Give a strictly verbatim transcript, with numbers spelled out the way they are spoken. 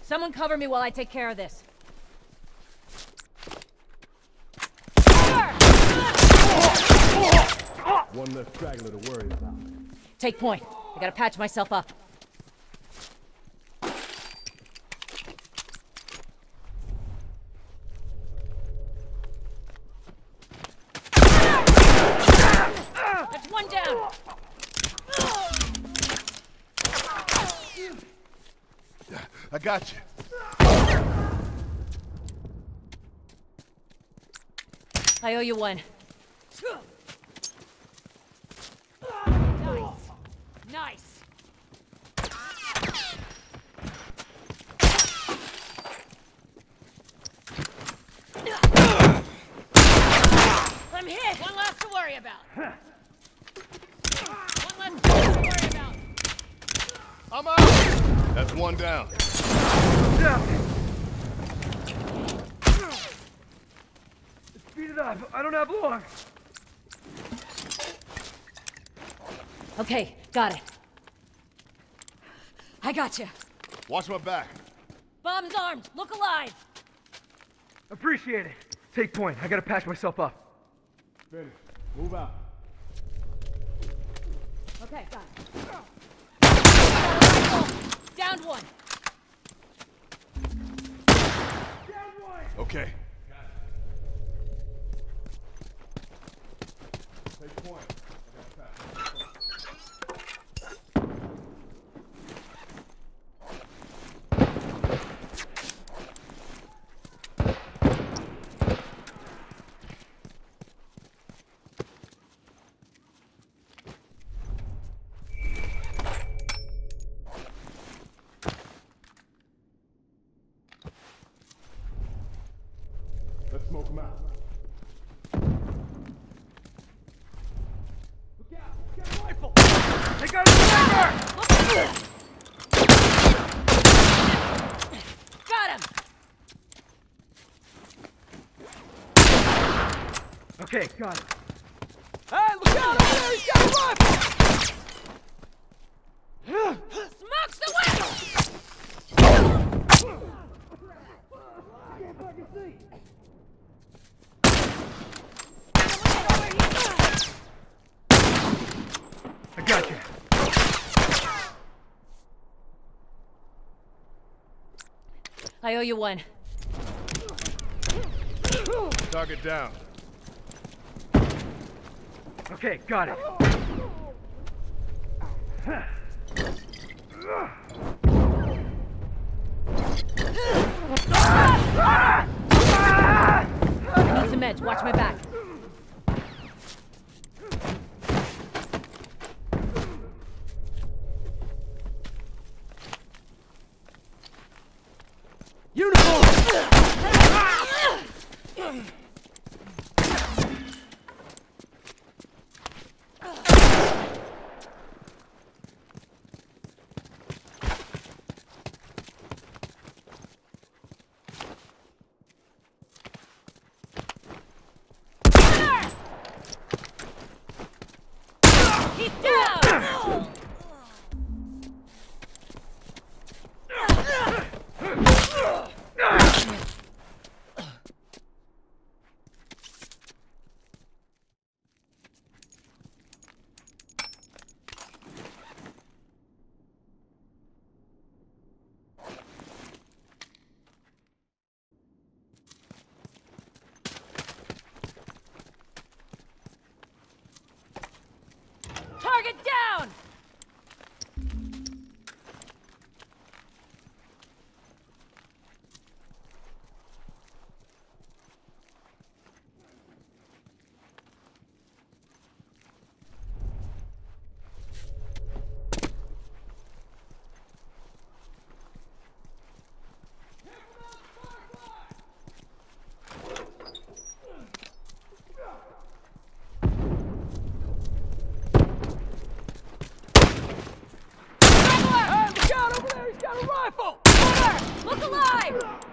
Someone cover me while I take care of this. One less straggler to worry about. Take point. I gotta patch myself up. That's one down. I got you. I owe you one. Nice. Nice. I'm hit. One less to worry about. One less to worry about. I'm out. That's one down. Speed it up. I don't have long. Okay, got it. I got you. Watch my back. Bomb's armed. Look alive. Appreciate it. Take point. I gotta patch myself up. Finish. Move out. Okay, got it. Downed one. Okay. Take point. Let's smoke them out. Look out! Get a rifle! They got a sniper! Got him. Okay, got it. Hey, look out! Over there! He's got a rifle! Smokes the way. I got you. I owe you one. Target down. Okay, got it. I need some meds. Watch my back. Uniform! He's down! Target down! Look alive!